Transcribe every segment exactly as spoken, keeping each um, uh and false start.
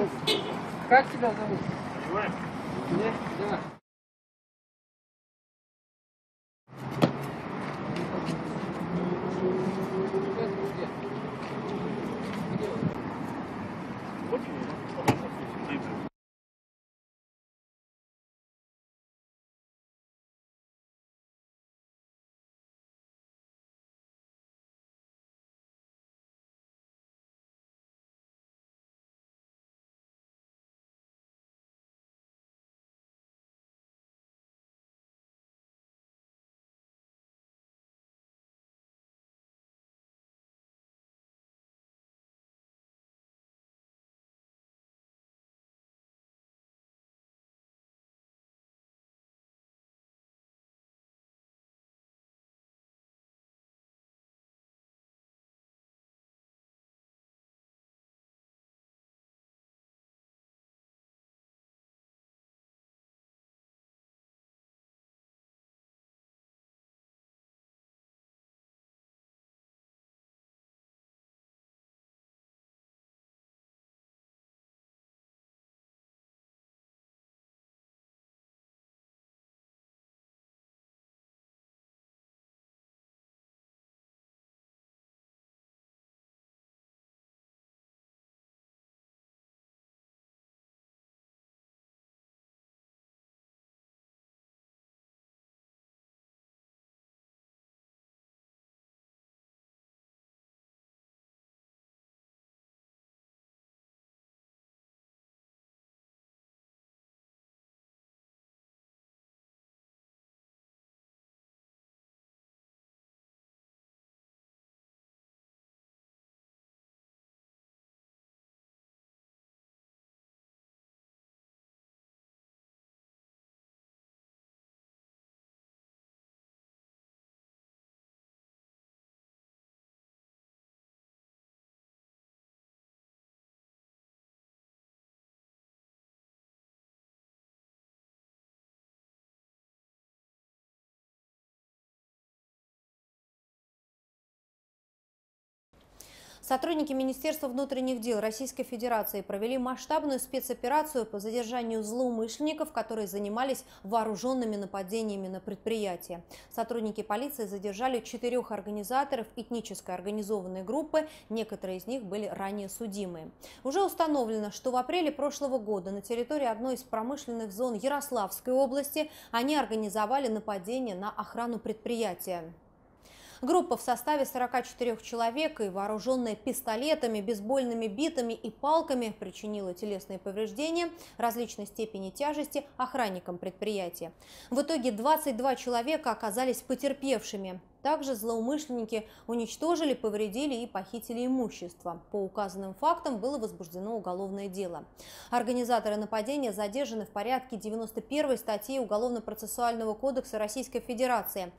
Как тебя зовут? Понимаешь? Нет? Да. Сотрудники Министерства внутренних дел Российской Федерации провели масштабную спецоперацию по задержанию злоумышленников, которые занимались вооруженными нападениями на предприятия. Сотрудники полиции задержали четырех организаторов этнической организованной группы, некоторые из них были ранее судимые. Уже установлено, что в апреле прошлого года на территории одной из промышленных зон Ярославской области они организовали нападение на охрану предприятия. Группа в составе сорока четырёх человек и вооруженная пистолетами, бейсбольными битами и палками причинила телесные повреждения различной степени тяжести охранникам предприятия. В итоге двадцать два человека оказались потерпевшими. Также злоумышленники уничтожили, повредили и похитили имущество. По указанным фактам было возбуждено уголовное дело. Организаторы нападения задержаны в порядке девяносто первой статьи Уголовно-процессуального кодекса Российской Федерации.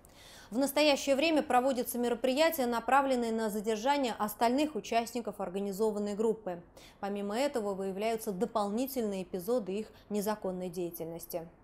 В настоящее время проводятся мероприятия, направленные на задержание остальных участников организованной группы. Помимо этого выявляются дополнительные эпизоды их незаконной деятельности.